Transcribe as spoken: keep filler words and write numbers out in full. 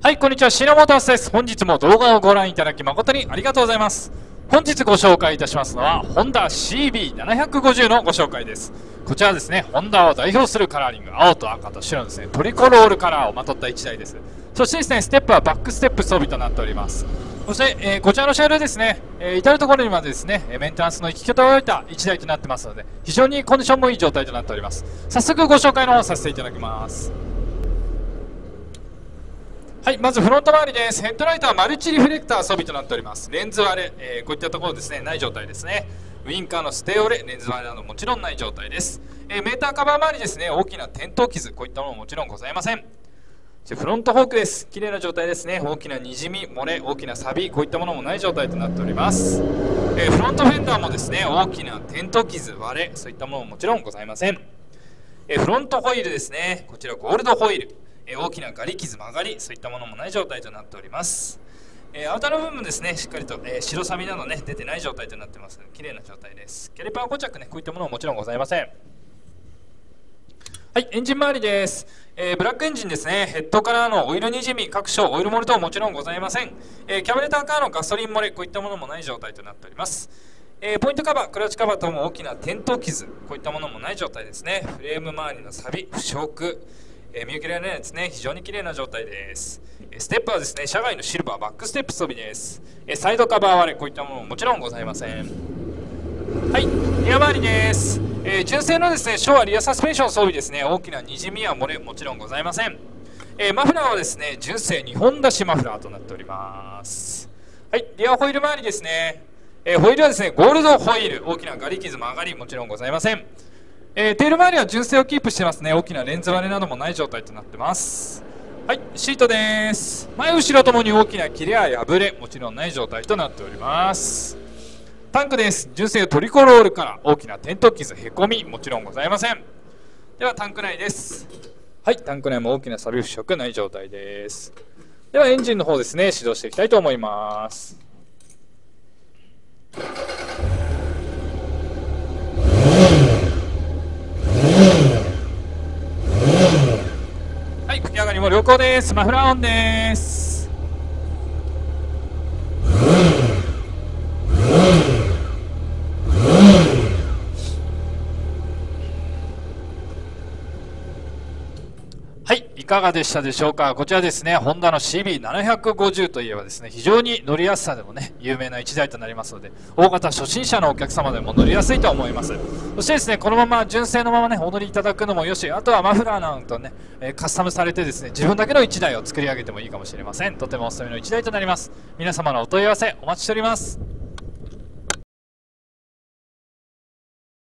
はい、こんにちは。シナモータースです。本日も動画をご覧いただき誠にありがとうございます。本日ご紹介いたしますのは、ホンダ シービーななひゃくごじゅう のご紹介です。こちらはですね、ホンダを代表するカラーリング、青と赤と白のですね、トリコロールカラーをまとったいちだいです。そしてですね、ステップはバックステップ装備となっております。そして、えー、こちらの車両ですね、えー、至るところにまでですね、メンテナンスの行き方を終えたいちだいとなってますので、非常にコンディションもいい状態となっております。早速ご紹介の方させていただきます。はい、まずフロント周りです。ヘッドライトはマルチリフレクター装備となっております。レンズ割れ、えー、こういったところですね、ない状態ですね。ウインカーのステオレ、レンズ割れなどもちろんない状態です。えー、メーターカバー周りですね、大きな転倒傷、こういったものももちろんございません。フロントフォークです。綺麗な状態ですね。大きなにじみ、漏れ、大きな錆、こういったものもない状態となっております。えー、フロントフェンダーもですね、大きな転倒傷、割れ、そういったものももちろんございません。えー、フロントホイールですね、こちらゴールドホイール。えー、大きなガリ傷曲がり、そういったものもない状態となっております。えー、アウターの部分もですね、しっかりと、えー、白錆などね、出てない状態となってますので、綺麗な状態です。キャリパー固着ね、こういったものももちろんございません。はい、エンジン周りです。えー、ブラックエンジンですね、ヘッドからのオイルにじみ、各所オイル漏れ等もちろんございません。えー、キャブレターからのガソリン漏れ、こういったものもない状態となっております。えー、ポイントカバー、クラッチカバー等も大きな転倒傷、こういったものもない状態ですね。フレーム周りの錆、腐食、えー、見受けられないですね。非常に綺麗な状態です。えー、ステップはですね、車外のシルバーバックステップ装備です。えー、サイドカバー割れ、こういったものももちろんございません。はい、リア周りです。えー、純正のですね、昭和リアサスペンション装備ですね、大きなにじみや漏れ、もちろんございません。えー、マフラーはですね、純正にほん出しマフラーとなっております。はい、リアホイール周りですね。えー、ホイールはですね、ゴールドホイール、大きなガリ傷曲がり、もちろんございません。えー、テール周りは純正をキープしてますね。大きなレンズ割れなどもない状態となってます。はい、シートです。前後ろともに大きな切れや破れ、もちろんない状態となっております。タンクです。純正トリコロールから大きな転倒傷、へこみ、もちろんございません。ではタンク内です。はい、タンク内も大きな錆腐食ない状態です。ではエンジンの方ですね、始動していきたいと思います。はい、吹き上がりも良好です。マフラーオンです。はい、いかがでしたでしょうか。こちらですね、ホンダの シービーななひゃくごじゅう といえばですね、非常に乗りやすさでもね、有名ないちだいとなりますので、大型初心者のお客様でも乗りやすいと思います。そしてですね、このまま純正のままね、お乗りいただくのもよし、あとはマフラーなんとね、えー、カスタムされてですね、自分だけのいちだいを作り上げてもいいかもしれません。とてもおすすめのいちだいとなります。皆様のお問い合わせお待ちしております。